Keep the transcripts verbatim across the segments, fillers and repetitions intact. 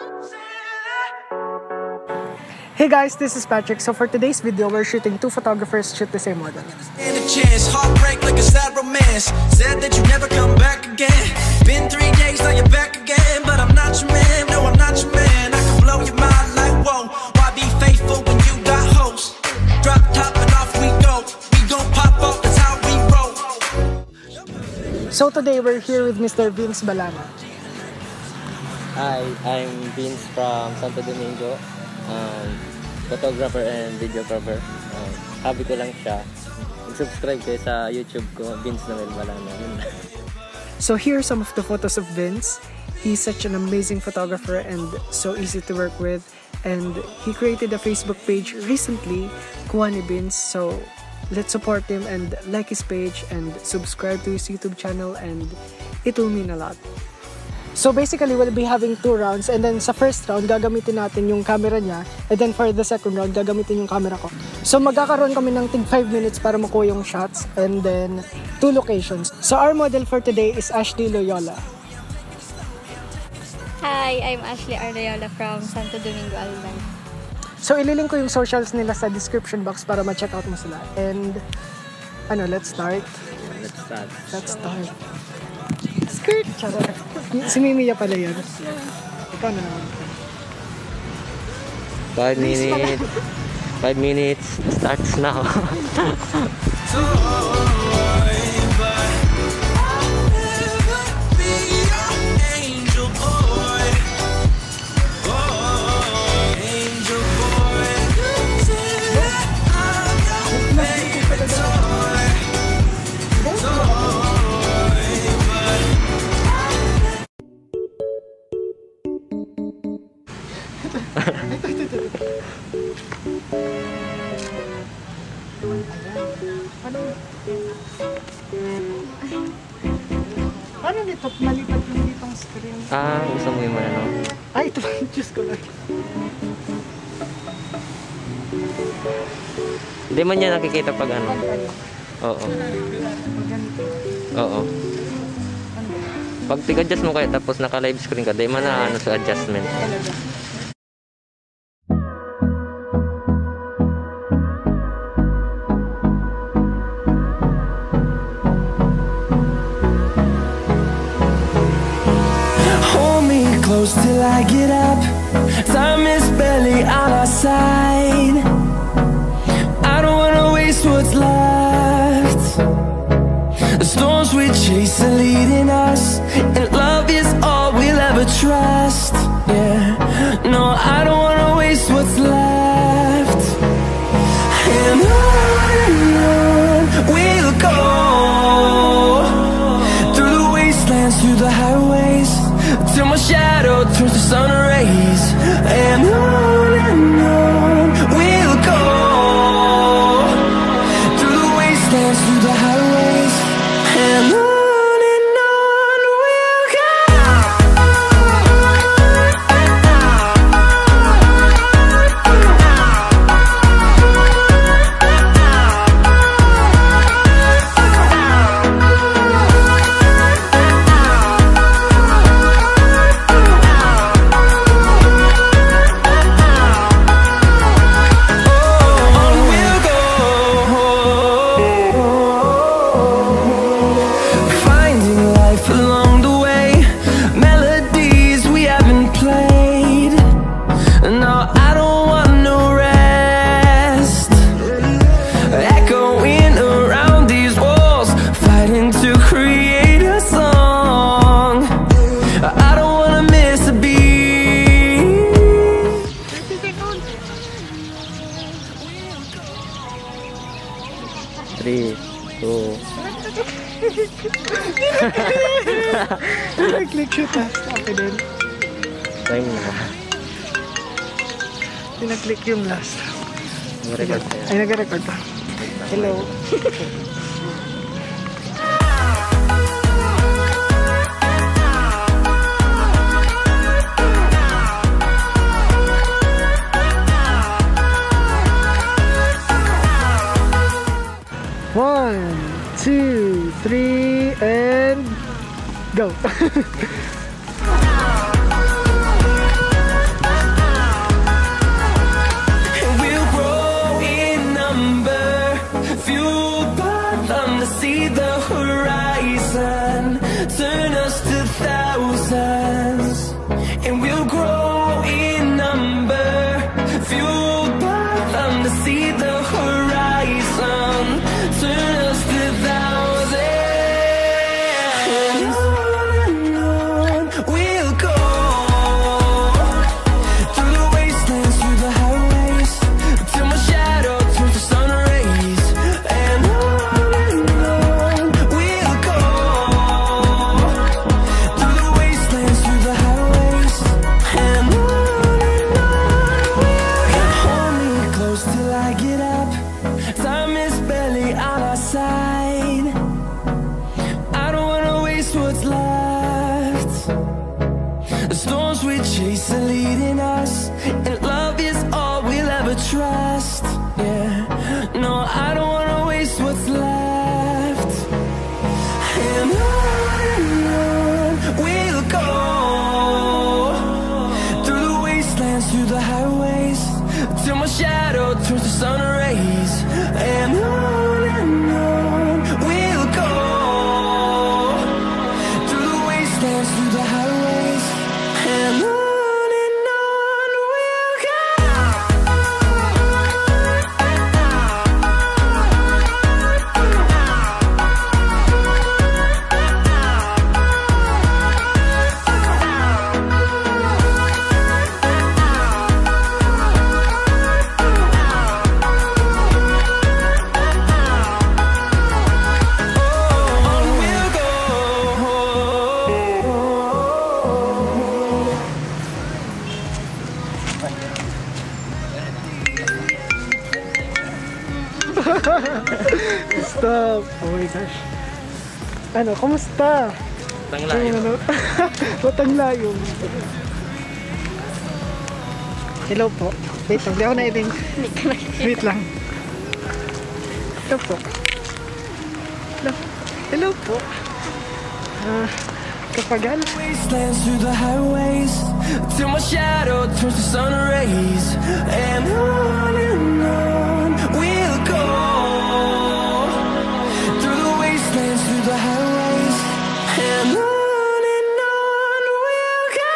Hey guys, this is Patrick. So for today's video, we're shooting two photographers shoot the same model. And a chance, heartbreak like a sad romance. Said that you never come back again. Been three days, now you're back again. But I'm not your man, no I'm not your man. I can blow your mind like whoa. Why be faithful when you got hoes? Drop top and off we go. We gon' pop off, that's how we roll. So today we're here with Mister Vince Balana. Hi, I'm Vince from Santo Domingo. Um, photographer and videographer. Um, hobby ko lang siya. Mag-subscribe kayo sa YouTube ko, Vince Nouel Balana. So here are some of the photos of Vince. He's such an amazing photographer and so easy to work with. And he created a Facebook page recently, Kuha ni Vince. So let's support him and like his page and subscribe to his YouTube channel, and it will mean a lot. So basically, we'll be having two rounds, and then sa first round, gagamitin natin yung camera niya, and then for the second round, gagamitin yung camera ko. So magkakaroon kami ng tig five minutes para makuha yung shots, and then two locations. So our model for today is Ashley Loyola. Hi, I'm Ashley Loyola from Santo Domingo, Alban. So ililink ko yung socials nila sa description box para ma-check out mo sila. And ano, let's start. Let's start. Let's start. Skirt! Charot. Si Mimiya pala yan. Ikaw na naman. Five minutes. Five minutes. Starts now. Ano nito? Malipat yung ditong screen. Ah, gusto mo yung ano? Ay, ito. Diyos ko lang. Hindi man niya nakikita pag ano. Oo. Oo. Pag tig-adjust mo kayo tapos naka-live screen ka, di man na ano sa adjustment. Close till I get up. Time is barely on our side. I don't wanna waste what's left. The storms we chase are leading us, and love is all we'll ever trust. Yeah, no, I don't wanna waste what's left. And on and on we'll go, through the wastelands, through the highways, till my shadow turns to sun rays. And on and on we'll go, through the wastelands, through the highways, and on. Three, two. Nag-click shoot ha. Okay din. Time na. Pinag-click yung last. Nag-record tayo. Ay, nag-record pa. Hello. One, two, three, and go. grow in number, fueled by them to see the horizon, turn us to thousands. And on and on we'll go, through the wastelands, through the highways, till my shadow turns to sun rays. And on and on we'll go, through the wastelands, through the highways. And on and on we'll go. Hold me close till I get up, time is barely on our side. I don't wanna waste what's left. The storms we chase are leading us, and love is all we'll ever trust. Yeah, no, I don't wanna waste what's left. And on and on we'll go, through the wastelands, through the highways, till my shadow turns to sun rays. And on and on we'll go, through the wastelands, through the highways. And on and on we'll go. On we'll go. Stop! Oh my gosh. Ano, kumusta? Tanglayo. Ano? Batang layo. Hello po. Wait lang, di ako na-edit. Wait lang. Hello po. Hello. Hello po. Ah, kapagal. Wastelands, through the highways, till my shadow turns to sun rays. And on and on we'll go, through the wastelands, through the highways. And on and on we'll go.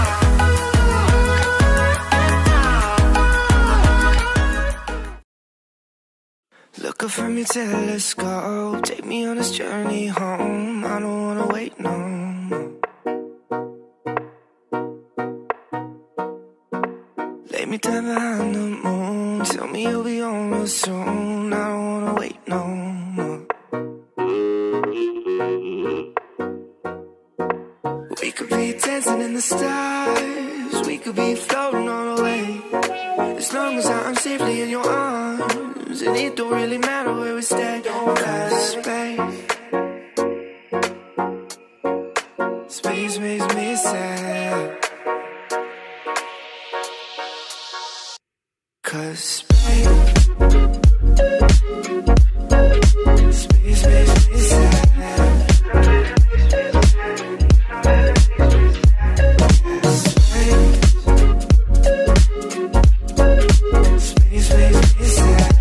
Look up from your telescope, take me on this journey home. I don't wanna wait no more. Lay me down behind the moon, tell me you'll be on real soon. I don't wanna wait no more. We could be dancing in the stars, we could be floating on away, as long as I'm safely in your arms. And it don't really matter where we stay, cause space, space makes me sad. Cause space, space makes me sad. Space makes me sad.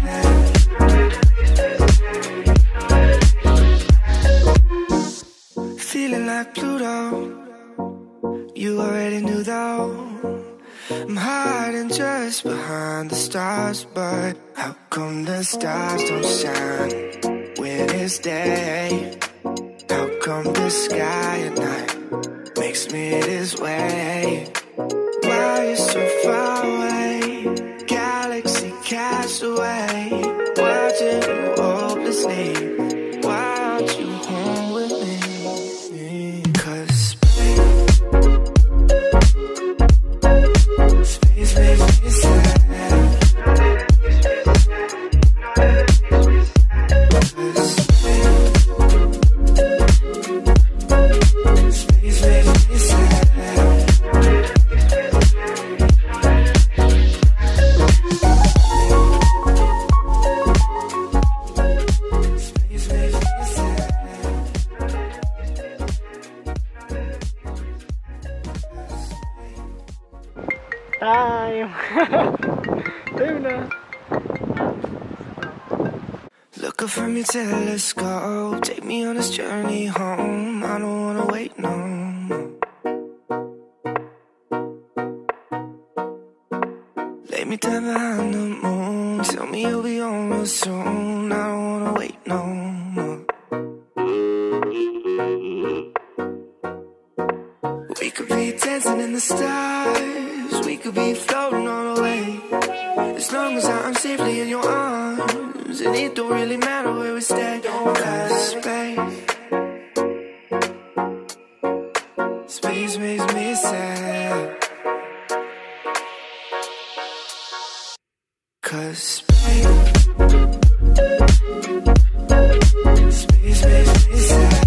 Feeling like Pluto, you already knew though. I'm hiding just behind the stars, but how come the stars don't shine when it's day? How come the sky at night makes me this way? Why are you so far away? Galaxy cast away, watching you hopelessly. Why aren't you home with me? Cause space makes me sad. Space makes me sad. Time! Time na! Look up from your telescope, take me on this journey home. I don't wanna wait no more. me down behind the moon. Tell me you'll be on real soon. I don't wanna wait no more. We could be dancing in the stars. We could be floating on the way. As long as I'm safely in your arms, and it don't really matter where we stay. Cause space, space makes me sad. Cause space, space makes me sad.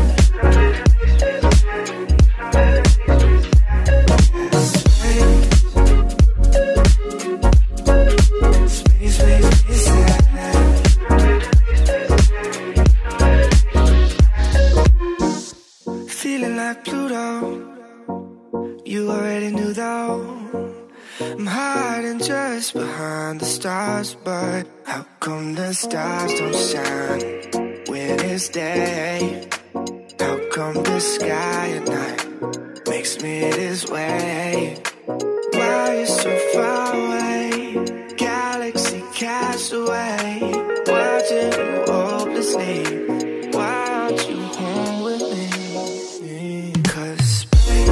Feeling like Pluto, you already knew though. I'm hiding just behind the stars, but how come the stars don't shine when it's day? How come the sky at night makes me this way? Why are you so far away? Galaxy cast away, watching you hopelessly. Why aren't you home with me? Cause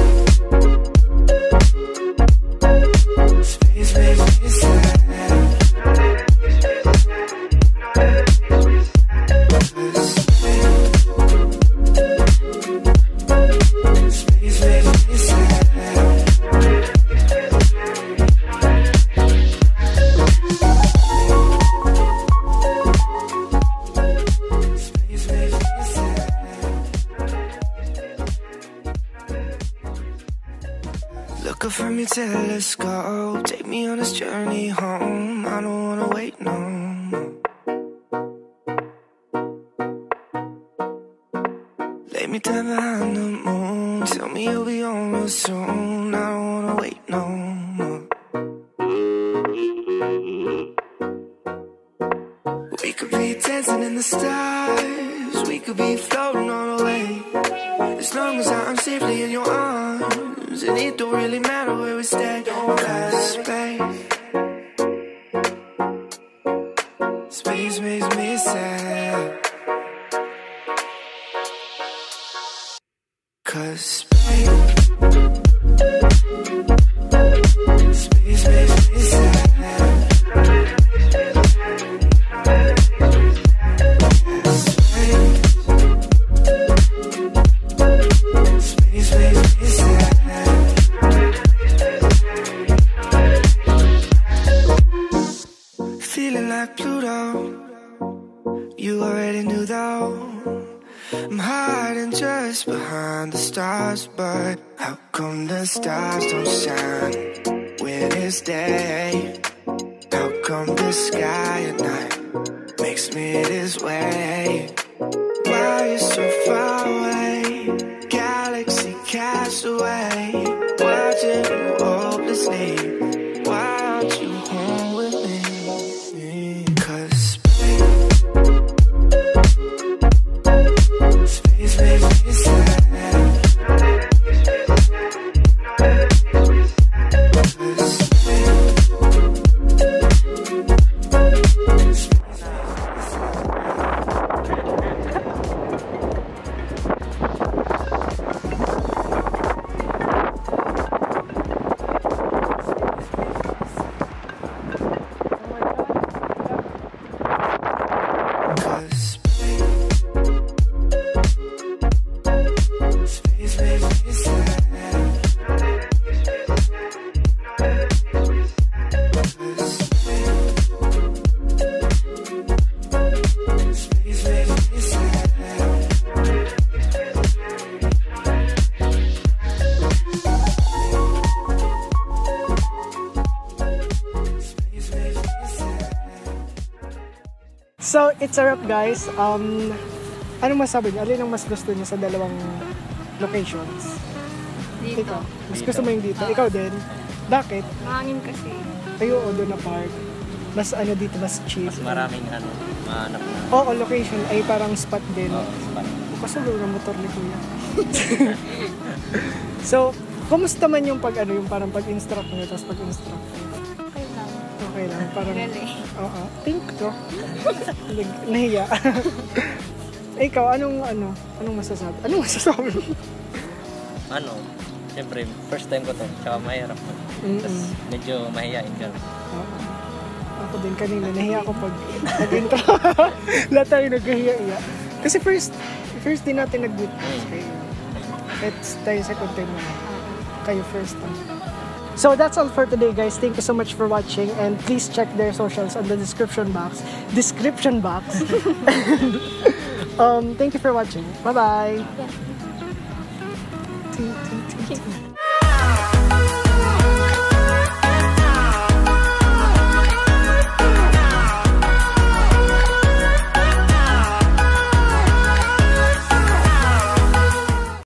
space, space makes me sad. Cause space, space makes me sad. Look up from your telescope, take me on this journey home. I don't wanna wait no more. Lay me down behind the moon. Tell me you'll be on real soon. I don't wanna wait no more. We could be dancing in the stars. We could be floating on the way. As long as I'm safely in your arms, and it don't really matter where we stay. Cause space, space makes me sad. Cause space, space makes me sad. Space makes me sad. Feeling like Pluto, you already knew though. I'm hiding just behind the stars, but how come the stars don't shine when it's day? How come the sky at night makes me this way? Why are you so far away? Galaxy cast away, watching you hopelessly. Why aren't you home with me? Cause space, space makes me sad. So, it's a wrap guys. Um, ano masabi niyo? Alin ang mas gusto niyo sa dalawang locations? Dito. Ikaw. Mas gusto mo yung dito? Ikaw din? Bakit? Mahangin kasi. Ayo, o doon na park. Mas ano dito, mas cheap. Mas maraming ano, mahanap na. Oo, location ay parang spot din. Oo, spot. Kasulo ng motor ni Kuya. So, kumusta man yung pag ano, yung parang pag-instruct niyo, tapos pag-instruct niyo? Okay lang. okay lang. Parang, Really? oo. Pink to. Nag- Nahiya. Ikaw, anong, ano, anong masasabi? Anong masasabi mo? Ano, siyempre, first time ko to, tsaka mahirap ko. Mm-mm. Tapos medyo mahihain ka. Oo. Ako din kanina, nahiya ako pag nag-intro. Lahat tayo nagkahiya-hiya. Kasi first, first din natin nag-witness kayo. Kahit tayo second time mo. Kayo first time. So that's all for today, guys. Thank you so much for watching, and please check their socials on the description box. Description box. And, um, thank you for watching. Bye bye. Yeah.